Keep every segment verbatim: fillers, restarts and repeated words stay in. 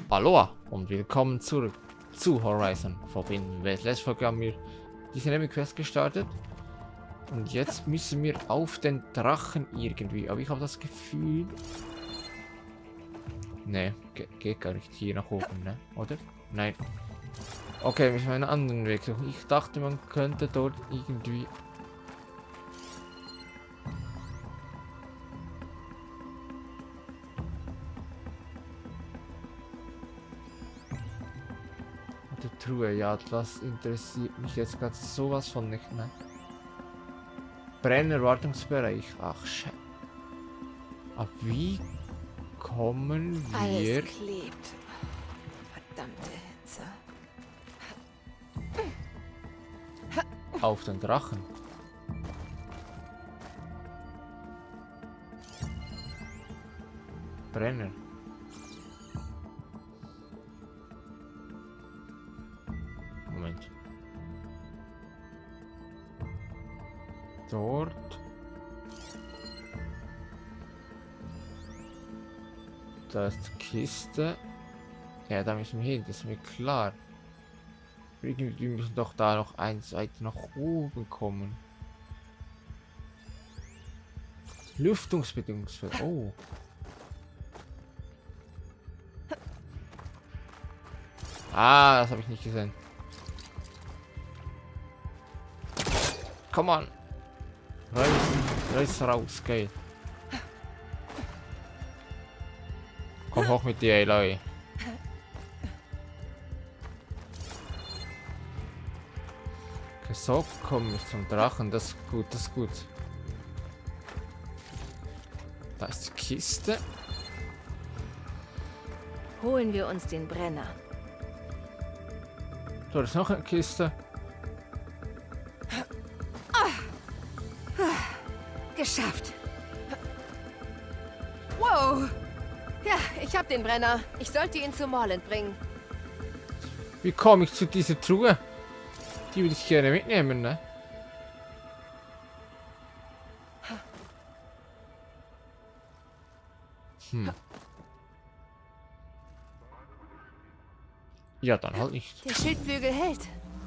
Aloha und willkommen zurück zu Horizon Forbidden West. Letzte Folge haben wir diese Nebenquest gestartet und jetzt müssen wir auf den Drachen irgendwie. Aber ich habe das Gefühl... Ne, ge geht gar nicht hier nach oben, ne? Oder? Nein. Okay, müssen wir einen anderen Weg suchen. Ich dachte, man könnte dort irgendwie... Truhe, ja, das interessiert mich jetzt gerade sowas von nicht, ne? Brennerwartungsbereich, ach Scheiße. Aber wie kommen wir... Alles klebt. Verdammte Hitze. Auf den Drachen? Brenner. Moment. Dort. Da ist die Kiste. Ja, da müssen wir hin, das ist mir klar. Irgendwie müssen doch da noch eins weiter nach oben kommen. Lüftungsbedingungsfeld. Oh. Ah, das habe ich nicht gesehen. Komm on. Raus, raus, raus, geil. Komm hoch mit dir, Eloy. Okay, so kommen wir zum Drachen. Das ist gut, das ist gut. Da ist die Kiste. Holen wir uns den Brenner. So, das ist noch eine Kiste. Geschafft. Wow. Ja, ich habe den Brenner. Ich sollte ihn zu Morland bringen. Wie komme ich zu dieser Truhe? Die würde ich gerne mitnehmen, ne? Hm. Ja, dann halt nicht. Der Schildflügel hält.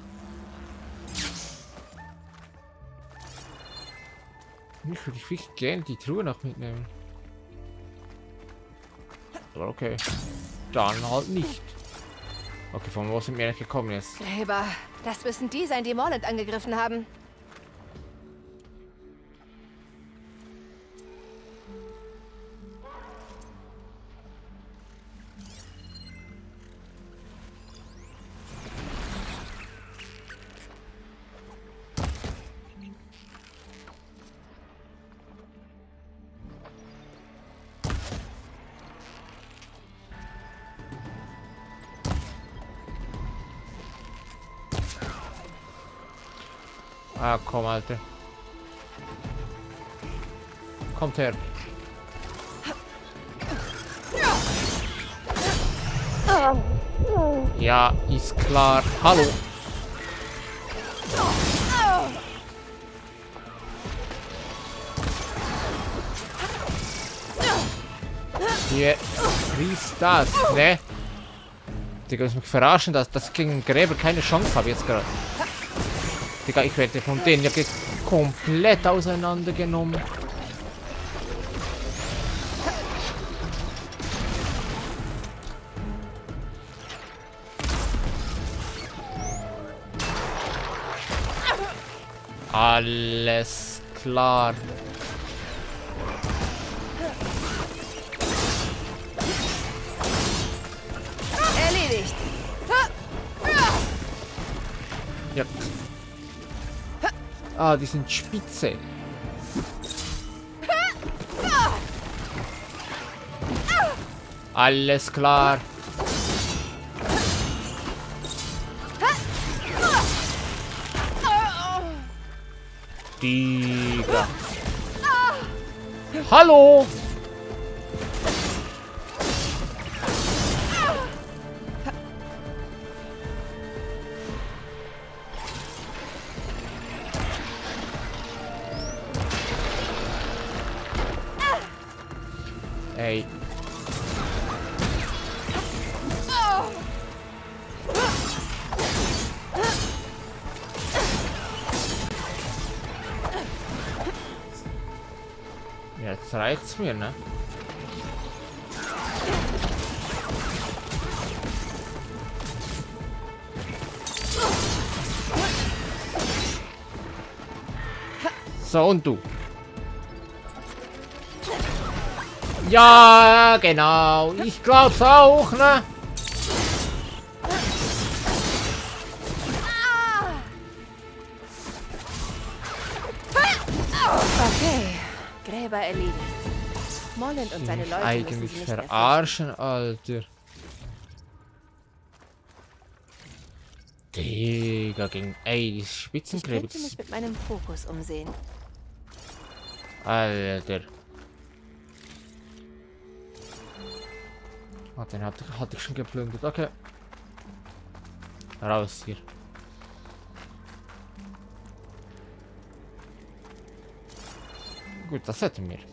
Ich würde ich gerne die Truhe noch mitnehmen. Aber okay. Dann halt nicht. Okay, von wo sind wir nicht gekommen jetzt? Gräber. Das müssen die sein, die Morland angegriffen haben. Ah, komm, Alter. Kommt her. Ja, ist klar. Hallo. Hier ist das, ne? Digga, ich mich verarschen, dass das gegen Gräber keine Chance habe jetzt gerade. Digga, ich werde von denen ja komplett auseinandergenommen. Alles klar. Erledigt. Ja. Ah, die sind spitze. Alles klar. Digga. Hallo. Ey. Das reicht's mir, ne? So, und du. Ja, genau. Ich glaub's auch, ne? Okay, Gräber erledigt. Mollend und seine Leute Eigentlich müssen sie nicht mehr verarschen, Alter. Digga, gegen... Ey, die Ich Spitzenkrebs. könnte mich mit meinem Fokus umsehen. Alter. Ah, den hatte, hatte ich schon geplündert. Okay. Raus hier. Gut, das hätten wir.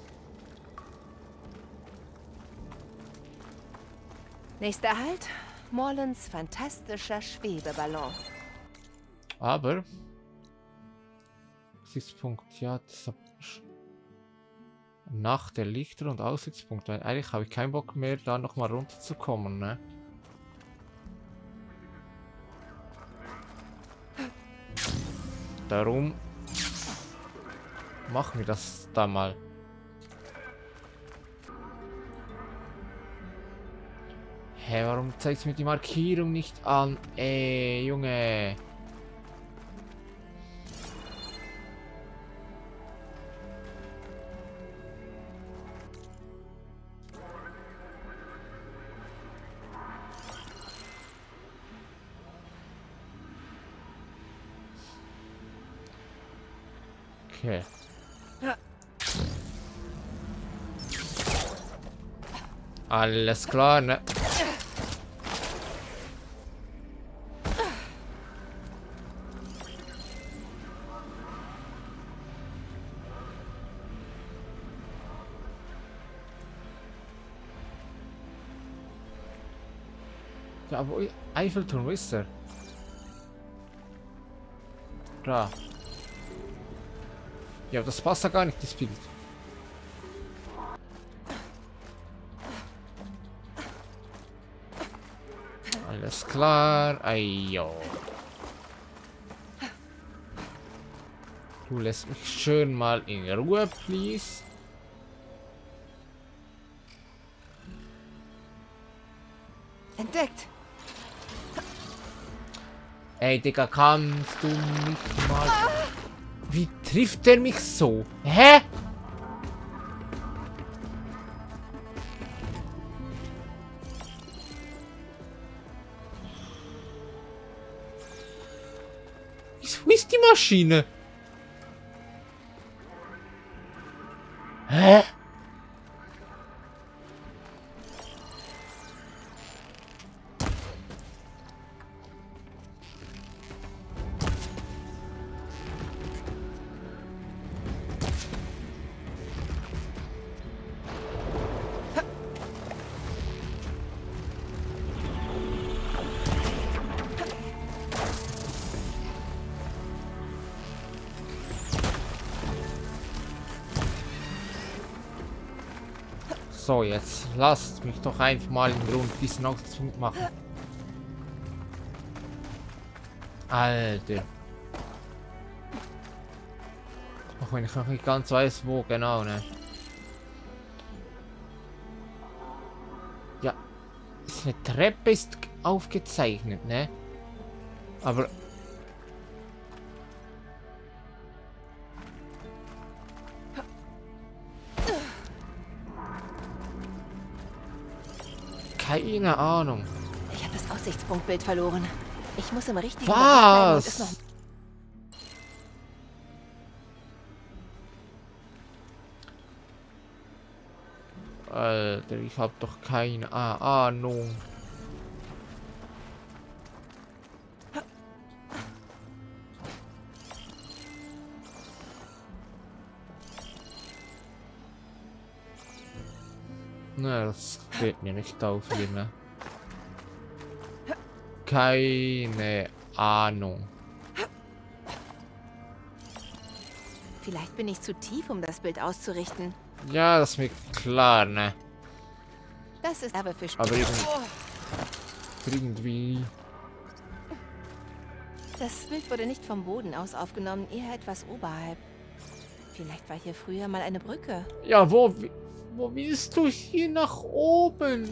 Nächster Halt, Morlands fantastischer Schwebeballon. Aber... Aussichtspunkt, ja, das hab ich... Nach der Lichter- und Aussichtspunkt. Weil eigentlich habe ich keinen Bock mehr, da nochmal runterzukommen, ne? Darum... Machen wir das da mal. Hä, warum zeigt mir die Markierung nicht an? Ey, Junge. Okay. Alles klar, ne? Ja, aber Eiffelturm, wo ist er? Da. Ja, das passt ja gar nicht, das Bild. Alles klar. Ayo. Du lässt mich schön mal in Ruhe, please. Entdeckt. Ey, Digga, kannst du mich mal... Wie trifft der mich so? Hä? Wo ist die Maschine? Hä? So, jetzt lasst mich doch einfach mal in Grund diesen Auszug machen. Alter. Auch wenn ich noch nicht ganz weiß, wo genau, ne? Ja, ist eine Treppe ist aufgezeichnet, ne? Aber keine Ahnung. Ich habe das Aussichtspunktbild verloren. Ich muss im richtigen Was? Bereich bleiben und es noch... Alter, ich hab doch keine Ahnung. Na, das geht mir nicht auf hier, ne? Keine Ahnung. Vielleicht bin ich zu tief, um das Bild auszurichten. Ja, das ist mir klar, ne? Das ist aber für Aber Spiel. irgendwie, Oh, irgendwie... das Bild wurde nicht vom Boden aus aufgenommen, eher etwas oberhalb. Vielleicht war hier früher mal eine Brücke. Ja, wo, wi- wo willst du hier nach oben?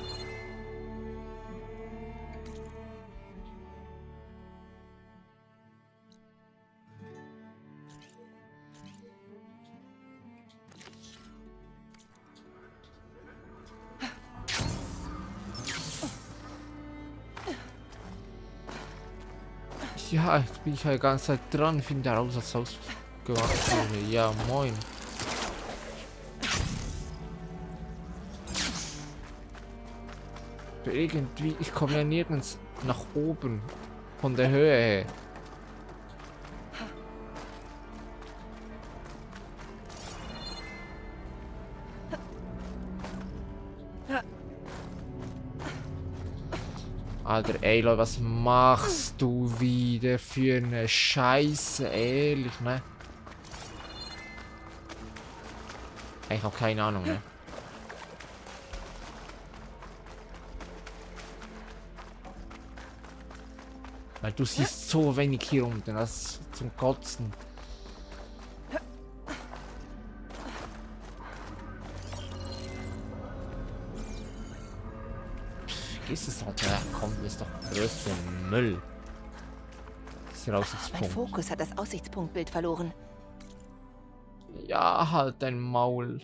Ja, jetzt bin ich halt die ganze Zeit dran, finde heraus, was ausgemacht wurde. Ja, moin. Aber irgendwie, ich komme ja nirgends nach oben. Von der Höhe her. Alter, ey, Leute, was machst du wieder für eine Scheiße? Ehrlich, ne? Ich habe keine Ahnung, ne? Weil du siehst so wenig hier unten, das ist zum Kotzen. Ist es halt, ja, komm, das ist doch größter Müll. Das ist der Mein Aussichtspunkt. Fokus hat das Aussichtspunktbild verloren. Ja, halt dein Maul.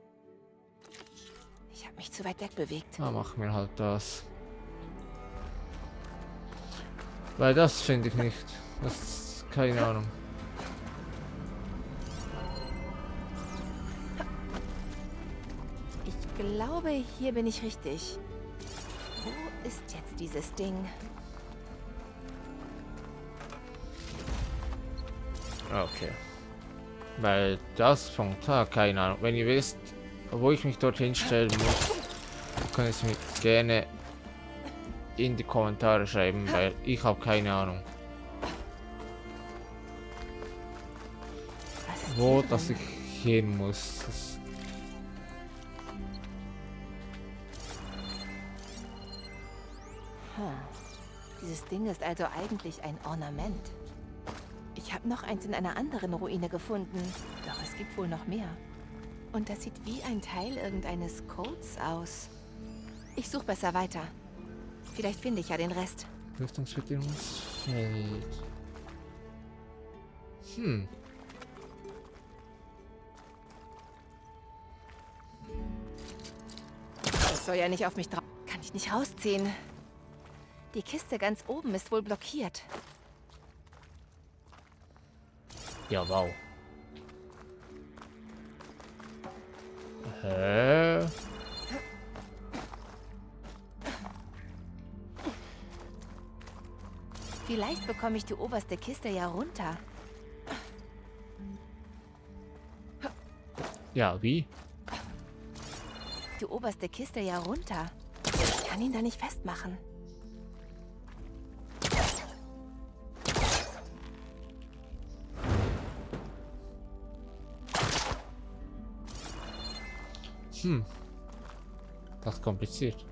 Ich habe mich zu weit weg bewegt. Na, mach mir halt das. Weil das finde ich nicht. Das ist keine Ahnung. Ich glaube, hier bin ich richtig. Wo ist jetzt dieses Ding? Okay. Weil das von Tag, keine Ahnung. Wenn ihr wisst, wo ich mich dorthin stellen muss, könnt ihr es mir gerne in die Kommentare schreiben, weil ich habe keine Ahnung, Was ist wo hier dass drin? ich hin muss. Das Hm. Dieses Ding ist also eigentlich ein Ornament. Ich habe noch eins in einer anderen Ruine gefunden. Doch es gibt wohl noch mehr. Und das sieht wie ein Teil irgendeines Codes aus. Ich suche besser weiter. Vielleicht finde ich ja den Rest. Lüftungsverdienungsfeld. Hm. Das soll ja nicht auf mich drauf. Kann ich nicht rausziehen. Die Kiste ganz oben ist wohl blockiert. Ja, wow. Hä? Vielleicht bekomme ich die oberste Kiste ja runter. Ja, wie? Die oberste Kiste ja runter. Ich kann ihn da nicht festmachen. Hm. Das ist kompliziert.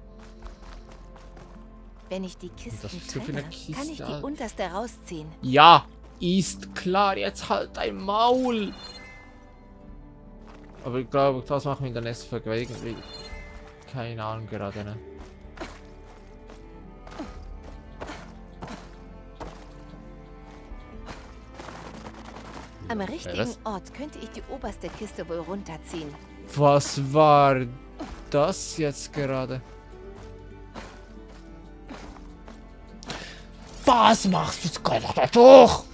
Wenn ich die das Kisten ist so viele trenne, Kiste, kann ich die Alter. unterste rausziehen. Ja, ist klar. Jetzt halt dein Maul. Aber ich glaube, das machen wir in der nächsten Folge. Weil irgendwie... Keine Ahnung gerade, ne? Am Ja, richtigen was? Ort könnte ich die oberste Kiste wohl runterziehen. Was war das jetzt gerade? Was machst du jetzt gerade da durch?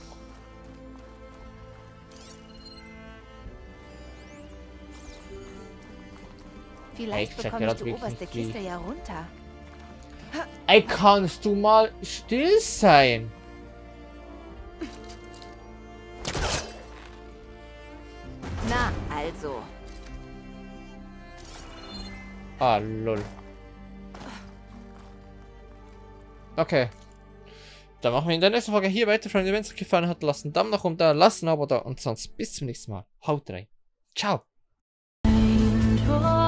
Vielleicht Ich check bekomme ich grad die wirklich oberste nicht, wie- Kiste ja runter. Ey, kannst du mal still sein? Na, also. Ah, lol. Okay. Dann machen wir in der nächsten Folge hier weiter. Freunde, wenn es euch gefallen hat, lasst einen Daumen nach oben da, lasst ein Abo da und sonst bis zum nächsten Mal. Haut rein. Ciao. vor